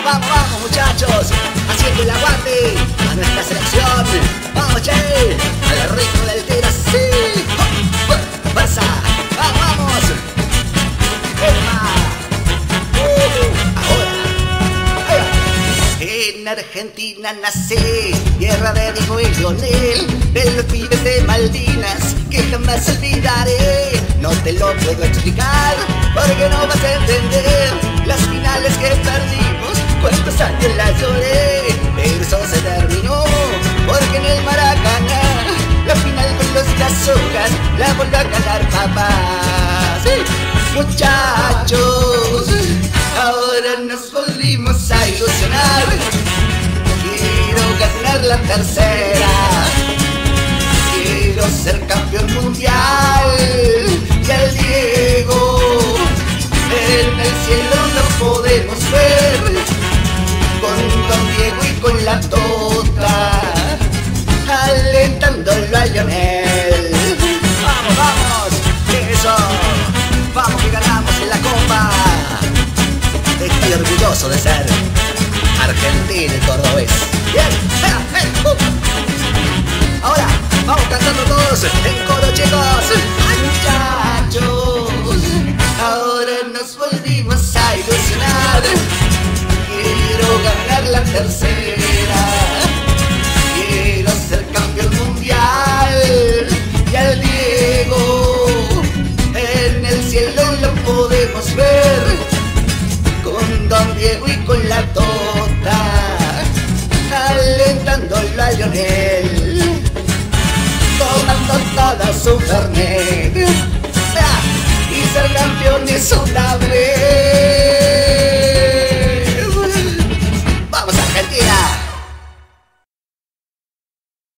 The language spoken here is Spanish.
vamos, vamos muchachos, haciendo el aguante a nuestra selección. Vamos, che, al ritmo del tiro, sí. Fuerza, vamos, vamos. Ahora, ahí va. En Argentina nací, tierra de Diego y Lionel, de los pibes de Malvinas que jamás olvidaré. No te lo puedo explicar porque no vas a entender las finales que perdimos, cuántos años las lloré, pero eso se terminó porque en el Maracaná la final con los Cazorlas la volvió a ganar papá. Sí, muchachos, ahora nos volvimos a ilusionar. Quiero ganar la tercera, quiero ser campeón mundial. Y al Diego en el cielo lo podemos ver, con Don Diego y con la Tota, alentándolo a Lionel. Vamos, vamos, eso, vamos que ganamos en la copa. Estoy orgulloso de ser argentino y cordobés. Bien, ahora vamos cantando todos en coro, chicos. Muchachos, ahora nos volvimos a ilusionar. Quiero ganar la tercera, quiero ser campeón mundial. Y al Diego en el cielo lo podemos ver, con Don Diego y con la Tota, alentándolo a Lionel, tomando toda su Fernet y ser campeones otra vez.